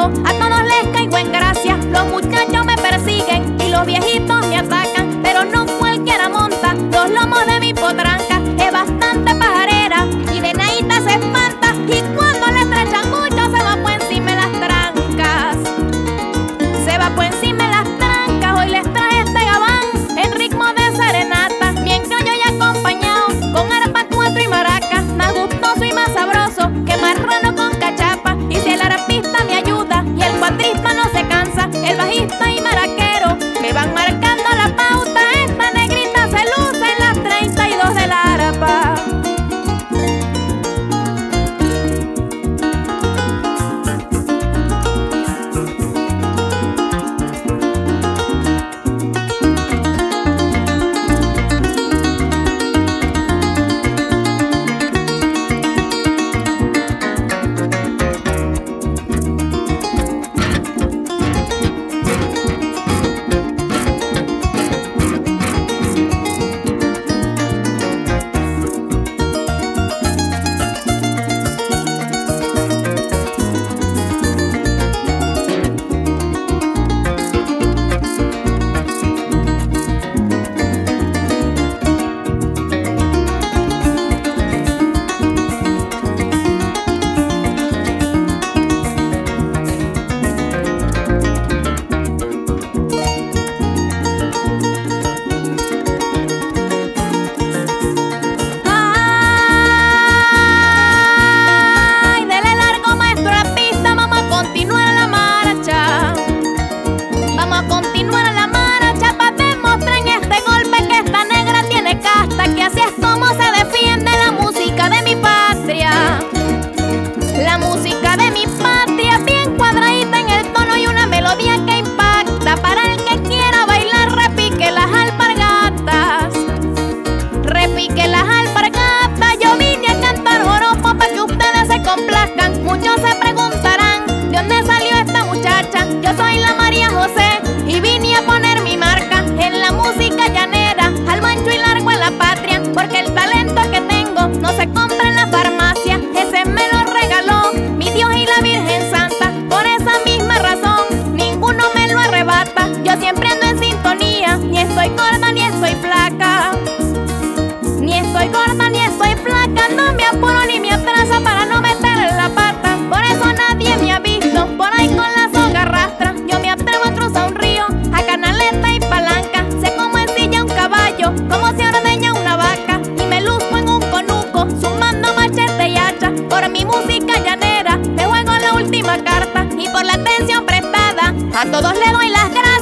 paso, a todos les caigo en gracia. Los muchachos me persiguen y los viejitos me atacan, pero no cualquiera monta los lomos de mi potranca. Es bastante pajarera y de nadita se espanta, y cuando le estrechan mucho se va por encima de las trancas. Se va por encima de las trancas. Hoy les traje este gabán en ritmo de serenata, bien criollo y acompañado con arpa, cuatro y maraca, más gustoso y más sabroso que marrano con cachapa. Y si el arpista me ayuda y el cuatrista no se cansa, el bajista y maraquero me van marcando la pauta. Esta negrita se luce en las 32 de la arpa. Muchos se preguntarán de dónde salió esta muchacha. Yo soy la María José y vine a poner mi marca en la música llanera, al ancho y largo en la patria, porque el talento que tengo no se compra en la farmacia. Ese me lo regaló mi Dios y la Virgen Santa. Por esa misma razón ninguno me lo arrebata. Yo siempre ando en sintonía, ni estoy gorda ni estoy flaca. Ni estoy gorda ni estoy flaca, no me apuro ni me atraso para no meter en la pata. Por eso nadie me ha visto por ahí con la soga arrastra. Yo me atrevo a cruzar un río, a canaleta y palanca. Sé cómo ensilla un caballo, cómo se ordeña una vaca, y me luzco en un conuco, sumando machete y hacha. Por mi música llanera me juego la última carta, y por la atención prestada a todos le doy las gracias.